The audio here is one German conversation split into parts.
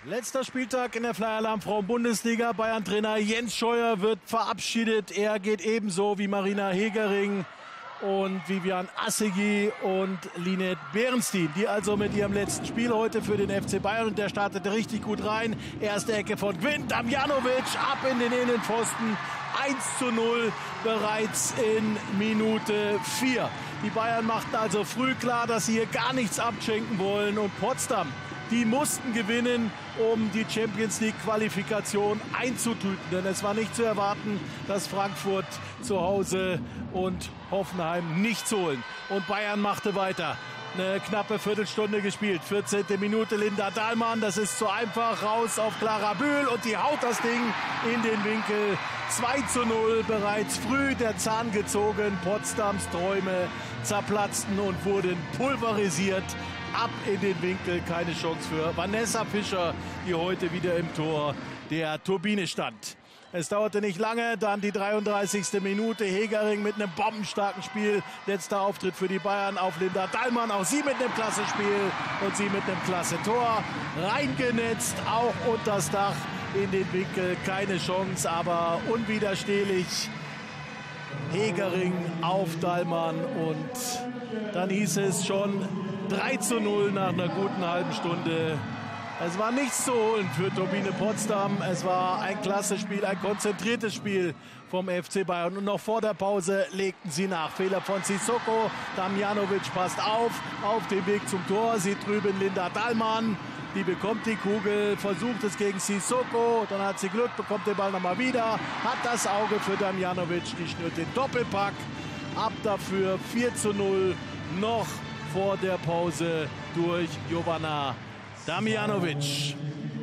Letzter Spieltag in der Flyer-Alarm Frauen-Bundesliga. Bayern-Trainer Jens Scheuer wird verabschiedet. Er geht ebenso wie Marina Hegering und Vivian Assegui und Linette Beerenstein. Die also mit ihrem letzten Spiel heute für den FC Bayern. Und der startete richtig gut rein. Erste Ecke von Quint Damjanovic, ab in den Innenpfosten. 1:0 bereits in Minute 4. Die Bayern machten also früh klar, dass sie hier gar nichts abschenken wollen. Und Potsdam, die mussten gewinnen, um die Champions-League-Qualifikation einzutüten. Denn es war nicht zu erwarten, dass Frankfurt zu Hause und Hoffenheim nichts holen. Und Bayern machte weiter. Eine knappe Viertelstunde gespielt. 14. Minute Linda Dahlmann. Das ist zu einfach. Raus auf Clara Bühl. Und die haut das Ding in den Winkel. 2:0. Bereits früh der Zahn gezogen. Potsdams Träume zerplatzten und wurden pulverisiert. Ab in den Winkel. Keine Chance für Vanessa Fischer, die heute wieder im Tor der Turbine stand. Es dauerte nicht lange, dann die 33. Minute. Hegering mit einem bombenstarken Spiel. Letzter Auftritt für die Bayern auf Linda Dahlmann. Auch sie mit einem klasse Spiel und sie mit einem klasse Tor. Reingenetzt, auch unter das Dach in den Winkel. Keine Chance, aber unwiderstehlich. Hegering auf Dahlmann und dann hieß es schon 3:0 nach einer guten halben Stunde. Es war nichts zu holen für Turbine Potsdam. Es war ein klasse Spiel, ein konzentriertes Spiel vom FC Bayern. Und noch vor der Pause legten sie nach. Fehler von Sissoko. Damjanovic passt auf dem Weg zum Tor. Sieht drüben Linda Dahlmann. Die bekommt die Kugel, versucht es gegen Sissoko. Dann hat sie Glück, bekommt den Ball nochmal wieder. Hat das Auge für Damjanovic. Die schnürt den Doppelpack. Ab dafür 4:0 noch vor der Pause durch Jovana Damjanovic.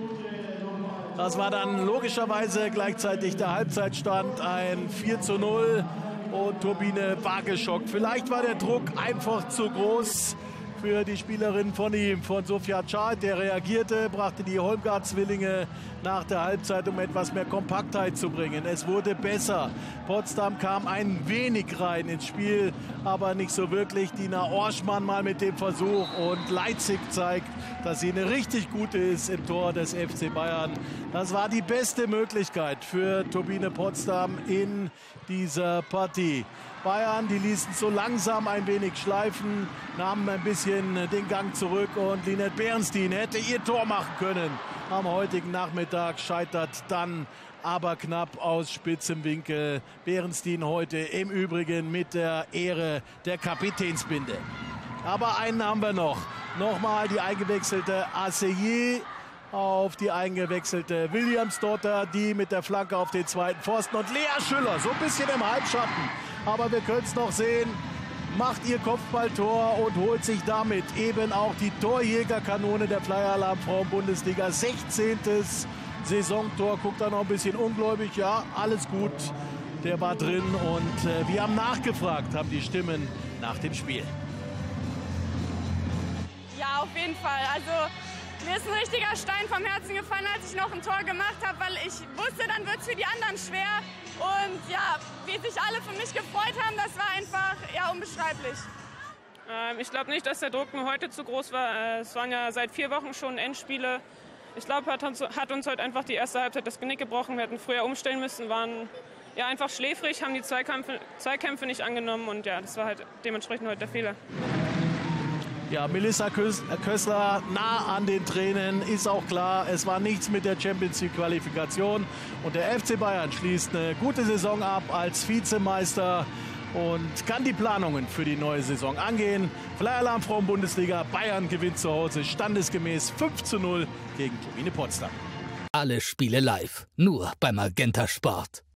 Das war dann logischerweise gleichzeitig der Halbzeitstand, ein 4:0 und Turbine war geschockt. Vielleicht war der Druck einfach zu groß für die Spielerin von Sofia Chart. Der reagierte, brachte die Holmgart-Zwillinge nach der Halbzeit, um etwas mehr Kompaktheit zu bringen. Es wurde besser. Potsdam kam ein wenig rein ins Spiel, aber nicht so wirklich. Dina Orschmann mal mit dem Versuch und Leitzig zeigt, dass sie eine richtig gute ist im Tor des FC Bayern. Das war die beste Möglichkeit für Turbine Potsdam in dieser Partie. Bayern, die ließen so langsam ein wenig schleifen, nahmen ein bisschen den Gang zurück und Linette Beerenstein hätte ihr Tor machen können. Am heutigen Nachmittag scheitert dann aber knapp aus spitzem Winkel. Beerenstein heute im Übrigen mit der Ehre der Kapitänsbinde. Aber einen haben wir noch. Nochmal die eingewechselte Assegui auf die eingewechselte Williamsdotter, die mit der Flanke auf den zweiten Pfosten. Und Lea Schüller, so ein bisschen im Halbschatten. Aber wir können es noch sehen, macht ihr Kopfballtor und holt sich damit eben auch die Torjägerkanone der Flyer-Alarm Frauen-Bundesliga. 16. Saisontor, guckt da noch ein bisschen ungläubig. Ja, alles gut, der war drin und wir haben nachgefragt, haben die Stimmen nach dem Spiel. Ja, auf jeden Fall. Also mir ist ein richtiger Stein vom Herzen gefallen, als ich noch ein Tor gemacht habe, weil ich wusste, dann wird es für die anderen schwer. Und ja, wie sich alle für mich gefreut haben, das war einfach ja, unbeschreiblich. Ich glaube nicht, dass der Druck nur heute zu groß war. Es waren ja seit 4 Wochen schon Endspiele. Ich glaube, hat uns heute einfach die erste Halbzeit das Genick gebrochen. Wir hätten früher umstellen müssen, waren ja, einfach schläfrig, haben die Zweikämpfe nicht angenommen. Und ja, das war halt dementsprechend heute der Fehler. Ja, Melissa Kössler nah an den Tränen, ist auch klar, es war nichts mit der Champions-League-Qualifikation. Und der FC Bayern schließt eine gute Saison ab als Vizemeister und kann die Planungen für die neue Saison angehen. Flyer-Alarm Frauen-Bundesliga, Bayern gewinnt zu Hause standesgemäß 5:0 gegen Turbine Potsdam. Alle Spiele live, nur bei Magenta Sport.